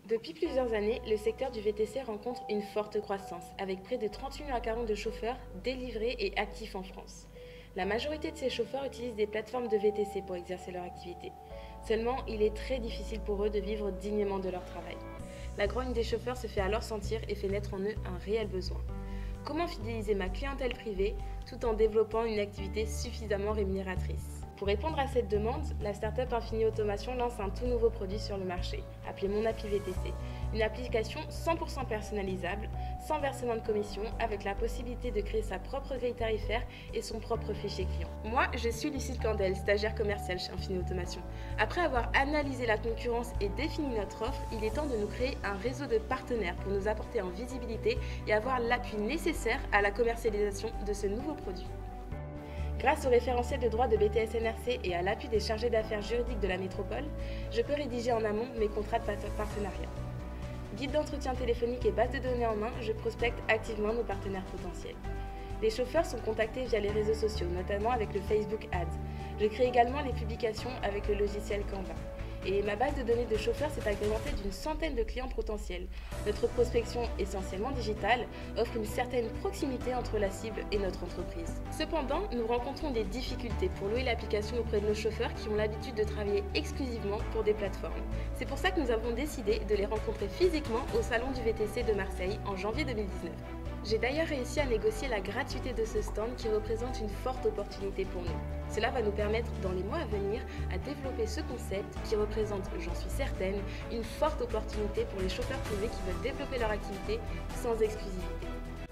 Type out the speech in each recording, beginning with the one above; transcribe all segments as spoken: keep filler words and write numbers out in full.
Depuis plusieurs années, le secteur du V T C rencontre une forte croissance, avec près de trente millions à quarante de chauffeurs délivrés et actifs en France. La majorité de ces chauffeurs utilisent des plateformes de V T C pour exercer leur activité. Seulement, il est très difficile pour eux de vivre dignement de leur travail. La grogne des chauffeurs se fait alors sentir et fait naître en eux un réel besoin. Comment fidéliser ma clientèle privée tout en développant une activité suffisamment rémunératrice? Pour répondre à cette demande, la start-up Infini Automation lance un tout nouveau produit sur le marché, appelé Mon Appli V T C, une application cent pour cent personnalisable, sans versement de commission, avec la possibilité de créer sa propre grille tarifaire et son propre fichier client. Moi, je suis Lucille Candel, stagiaire commerciale chez Infini Automation. Après avoir analysé la concurrence et défini notre offre, il est temps de nous créer un réseau de partenaires pour nous apporter en visibilité et avoir l'appui nécessaire à la commercialisation de ce nouveau produit. Grâce au référentiel de droit de B T S N R C et à l'appui des chargés d'affaires juridiques de la métropole, je peux rédiger en amont mes contrats de partenariat. Guide d'entretien téléphonique et base de données en main, je prospecte activement nos partenaires potentiels. Les chauffeurs sont contactés via les réseaux sociaux, notamment avec le Facebook Ads. Je crée également les publications avec le logiciel Canva. Et ma base de données de chauffeurs s'est agrémentée d'une centaine de clients potentiels. Notre prospection, essentiellement digitale, offre une certaine proximité entre la cible et notre entreprise. Cependant, nous rencontrons des difficultés pour louer l'application auprès de nos chauffeurs qui ont l'habitude de travailler exclusivement pour des plateformes. C'est pour ça que nous avons décidé de les rencontrer physiquement au Salon du V T C de Marseille en janvier deux mille dix-neuf. J'ai d'ailleurs réussi à négocier la gratuité de ce stand qui représente une forte opportunité pour nous. Cela va nous permettre dans les mois à venir à développer ce concept qui représente, j'en suis certaine, une forte opportunité pour les chauffeurs privés qui veulent développer leur activité sans exclusivité.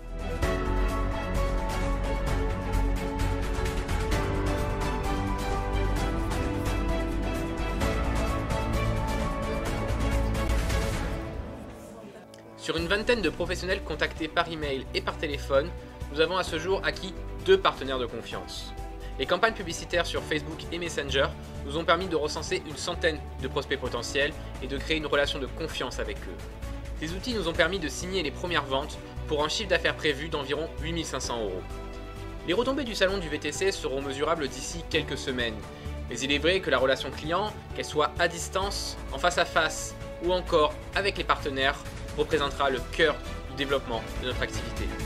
Sur une vingtaine de professionnels contactés par email et par téléphone, nous avons à ce jour acquis deux partenaires de confiance. Les campagnes publicitaires sur Facebook et Messenger nous ont permis de recenser une centaine de prospects potentiels et de créer une relation de confiance avec eux. Ces outils nous ont permis de signer les premières ventes pour un chiffre d'affaires prévu d'environ huit mille cinq cents euros. Les retombées du salon du V T C seront mesurables d'ici quelques semaines, mais il est vrai que la relation client, qu'elle soit à distance, en face à face ou encore avec les partenaires, représentera le cœur du développement de notre activité.